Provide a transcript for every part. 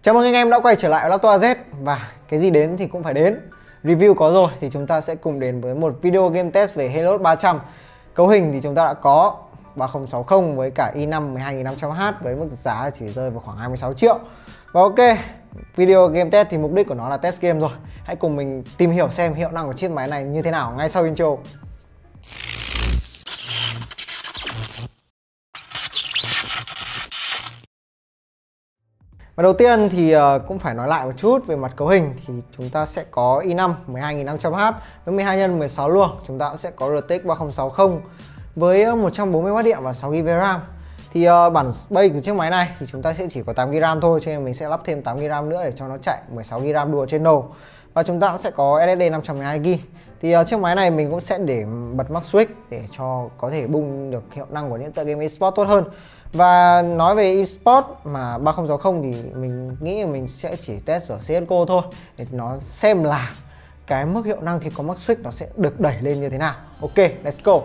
Chào mừng anh em đã quay trở lại với Laptop AZ. Và cái gì đến thì cũng phải đến. Review có rồi thì chúng ta sẽ cùng đến với một video game test về Helios 300. Cấu hình thì chúng ta đã có 3060 với cả i5 12500H với mức giá chỉ rơi vào khoảng 26 triệu. Và ok, video game test thì mục đích của nó là test game rồi. Hãy cùng mình tìm hiểu xem hiệu năng của chiếc máy này như thế nào ngay sau intro. Và đầu tiên thì cũng phải nói lại một chút về mặt cấu hình. Thì chúng ta sẽ có i5 12500H với 12x16 luồng. Chúng ta cũng sẽ có RTX 3060 với 140W điện và 6GB RAM. Thì bản base của chiếc máy này thì chúng ta sẽ chỉ có 8GB RAM thôi, cho nên mình sẽ lắp thêm 8GB RAM nữa để cho nó chạy 16GB RAM Dual Channel. Và chúng ta cũng sẽ có SSD 512GB. Thì chiếc máy này mình cũng sẽ để bật max switch để cho có thể bung được hiệu năng của những tựa game eSports tốt hơn. Và nói về eSports mà 3060 thì mình nghĩ là mình sẽ chỉ test ở CSGO thôi, để nó xem là cái mức hiệu năng khi có max switch nó sẽ được đẩy lên như thế nào. Ok, let's go.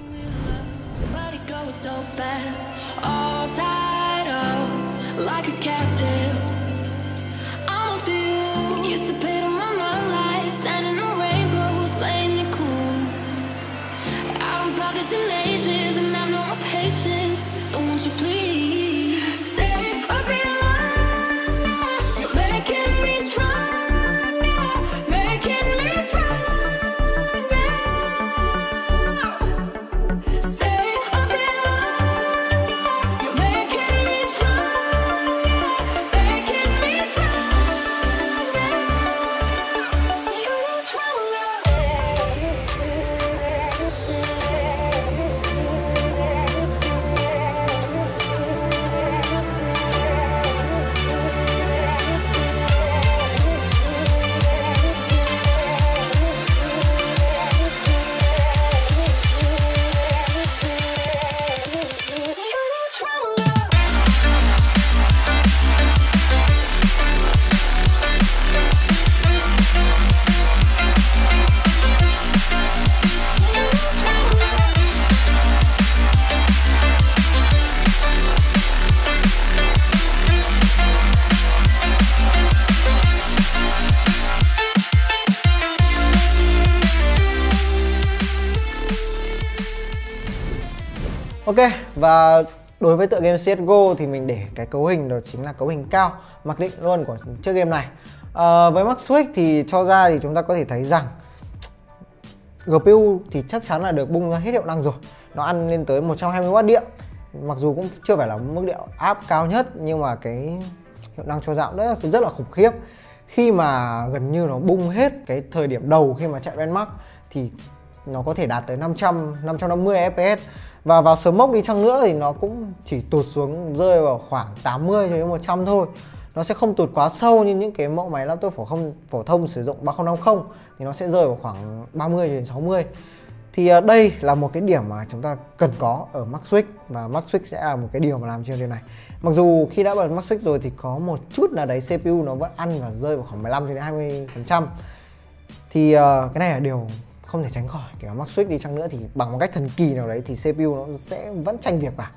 Ok, và đối với tựa game CSGO thì mình để cái cấu hình đó chính là cấu hình cao mặc định luôn của chiếc game này. Với max switch thì cho ra thì chúng ta có thể thấy rằng GPU thì chắc chắn là được bung ra hết hiệu năng rồi. Nó ăn lên tới 120W điện. Mặc dù cũng chưa phải là mức độ áp cao nhất, nhưng mà cái hiệu năng cho dạo rất là khủng khiếp. Khi mà gần như nó bung hết cái thời điểm đầu khi mà chạy benchmark thì nó có thể đạt tới 550 FPS. Và vào smoke đi chăng nữa thì nó cũng chỉ tụt xuống rơi vào khoảng 80 cho đến 100 thôi. Nó sẽ không tụt quá sâu như những cái mẫu máy laptop phổ thông sử dụng 3050 thì nó sẽ rơi vào khoảng 30 đến 60. Thì đây là một cái điểm mà chúng ta cần có ở max switch, và max switch sẽ là một cái điều mà làm cho điều này. Mặc dù khi đã bật max switch rồi thì có một chút là đấy CPU nó vẫn ăn và rơi vào khoảng 15 đến 20%. Thì cái này là điều không thể tránh khỏi. Kể cả max switch đi chăng nữa thì bằng một cách thần kỳ nào đấy thì CPU nó sẽ vẫn tranh việc vào.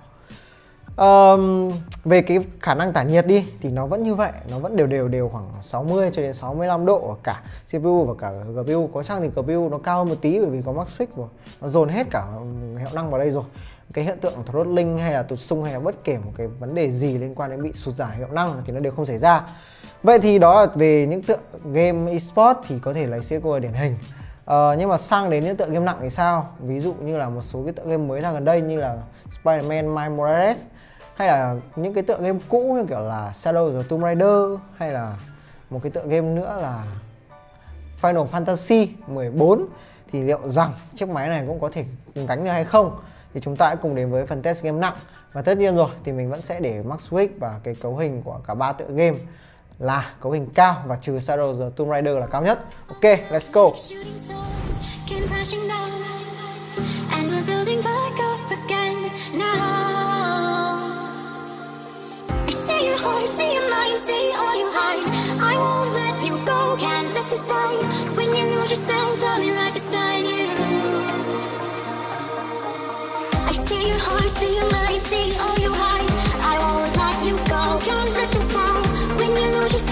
Về cái khả năng tản nhiệt đi thì nó vẫn như vậy, nó vẫn đều khoảng 60 cho đến 65 độ ở cả CPU và cả GPU. Có chăng thì GPU nó cao hơn một tí bởi vì có max switch rồi, nó dồn hết cả hiệu năng vào đây rồi. Cái hiện tượng throttling hay là tụt sung hay là bất kể một cái vấn đề gì liên quan đến bị sụt giảm hiệu năng thì nó đều không xảy ra. Vậy thì đó là về những tựa game eSports thì có thể lấy CSGO là điển hình. Nhưng mà sang đến những tựa game nặng thì sao? Ví dụ như là một số cái tựa game mới ra gần đây như là Spider-Man Miles Morales, hay là những cái tựa game cũ như kiểu là Shadow of the Tomb Raider, hay là một cái tựa game nữa là Final Fantasy 14, thì liệu rằng chiếc máy này cũng có thể gánh được hay không? Thì chúng ta hãy cùng đến với phần test game nặng. Và tất nhiên rồi thì mình vẫn sẽ để max switch và cái cấu hình của cả ba tựa game là cấu hình cao, và trừ Shadow of the Tomb Raider là cao nhất. Ok, let's go. See your mind, see all you hide. I won't let you go, can't reconcile when you lose yourself.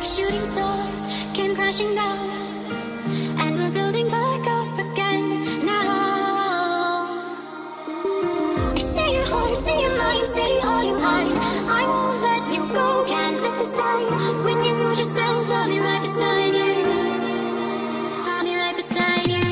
like shooting stars came crashing down, and we're building back up again now. Say your heart, say your mind, say all you hide. I won't let you go, can't let this stay. When you lose yourself, I'll be right beside you. I'll be right beside you.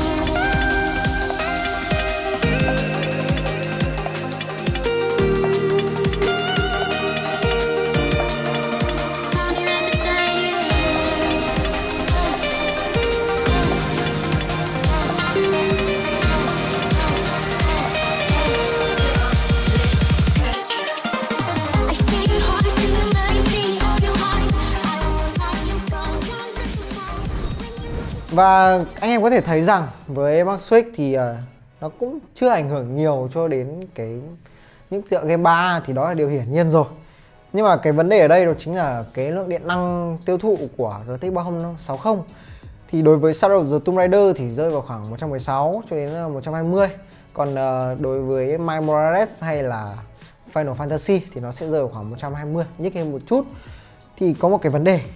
Và anh em có thể thấy rằng với Max Switch thì nó cũng chưa ảnh hưởng nhiều cho đến những tựa game 3, thì đó là điều hiển nhiên rồi. Nhưng mà cái vấn đề ở đây đó chính là cái lượng điện năng tiêu thụ của RTX 3060. Thì đối với Shadow of the Tomb Raider thì rơi vào khoảng 116 cho đến 120. Còn đối với Miles Morales hay là Final Fantasy thì nó sẽ rơi vào khoảng 120, nhích thêm một chút. Thì có một cái vấn đề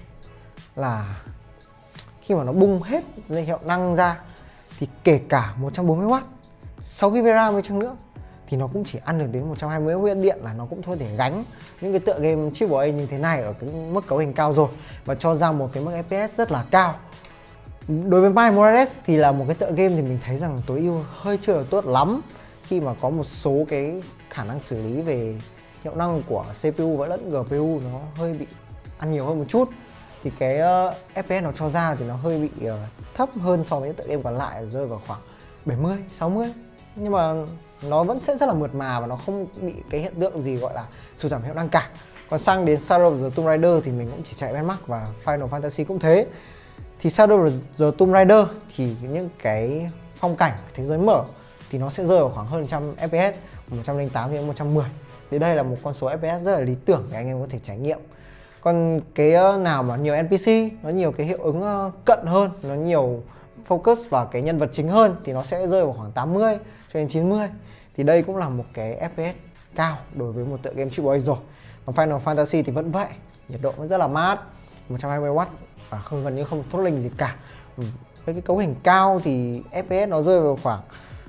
là khi mà nó bung hết hiệu năng ra thì kể cả 140W 6GB RAM với chăng nữa thì nó cũng chỉ ăn được đến 120W điện, là nó cũng thôi thể gánh những cái tựa game AAA như thế này ở cái mức cấu hình cao rồi, và cho ra một cái mức FPS rất là cao. Đối với Miles Morales thì là một cái tựa game thì mình thấy rằng tối ưu hơi chưa được tốt lắm, khi mà có một số cái khả năng xử lý về hiệu năng của CPU và lẫn GPU nó hơi bị ăn nhiều hơn một chút. Thì cái FPS nó cho ra thì nó hơi bị thấp hơn so với những tựa game còn lại, rơi vào khoảng 70, 60. Nhưng mà nó vẫn sẽ rất là mượt mà và nó không bị cái hiện tượng gì gọi là sụt giảm hiệu năng cả. Còn sang đến Shadow of the Tomb Raider thì mình cũng chỉ chạy benchmark, và Final Fantasy cũng thế. Thì Shadow of the Tomb Raider thì những cái phong cảnh thế giới mở thì nó sẽ rơi vào khoảng hơn 100 FPS, 108 đến 110. Thì đây là một con số FPS rất là lý tưởng để anh em có thể trải nghiệm. Còn cái nào mà nhiều NPC, nó nhiều cái hiệu ứng cận hơn, nó nhiều focus vào cái nhân vật chính hơn thì nó sẽ rơi vào khoảng 80 cho đến 90. Thì đây cũng là một cái FPS cao đối với một tựa game AAA rồi. Còn Final Fantasy thì vẫn vậy, nhiệt độ vẫn rất là mát, 120W và gần như không thốt linh gì cả. Với cái cấu hình cao thì FPS nó rơi vào khoảng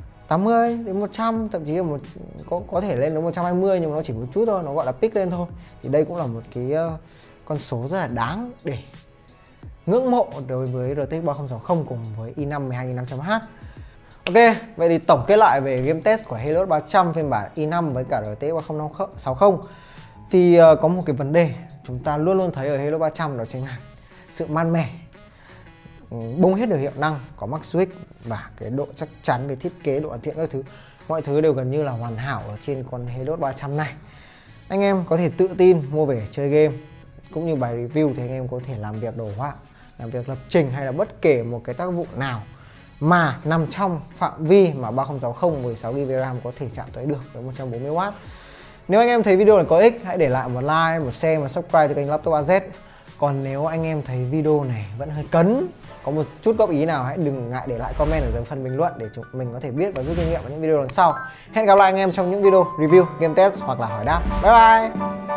80 đến 100, thậm chí là có thể lên đến 120, nhưng mà nó chỉ một chút thôi, nó gọi là pick lên thôi. Thì đây cũng là một cái con số rất là đáng để ngưỡng mộ đối với RTX 3060 cùng với i5 12500H. Ok, vậy thì tổng kết lại về game test của Helios 300 phiên bản i5 với cả RTX 3060 thì có một cái vấn đề chúng ta luôn luôn thấy ở Helios 300, đó chính là sự man mẻ, bung hết được hiệu năng của Max Switch và cái độ chắc chắn về thiết kế, độ hoàn thiện các thứ, mọi thứ đều gần như là hoàn hảo ở trên con Helios 300 này. Anh em có thể tự tin mua về chơi game, cũng như bài review thì anh em có thể làm việc đồ họa, làm việc lập trình hay là bất kể một cái tác vụ nào mà nằm trong phạm vi mà 3060 với 6GB RAM có thể chạm tới được với 140W. Nếu anh em thấy video này có ích, hãy để lại một like, một share và subscribe cho kênh Laptop AZ. Còn nếu anh em thấy video này vẫn hơi cấn, có một chút góp ý nào, hãy đừng ngại để lại comment ở dưới phần bình luận để chúng mình có thể biết và rút kinh nghiệm ở những video lần sau. Hẹn gặp lại anh em trong những video review, game test hoặc là hỏi đáp. Bye bye!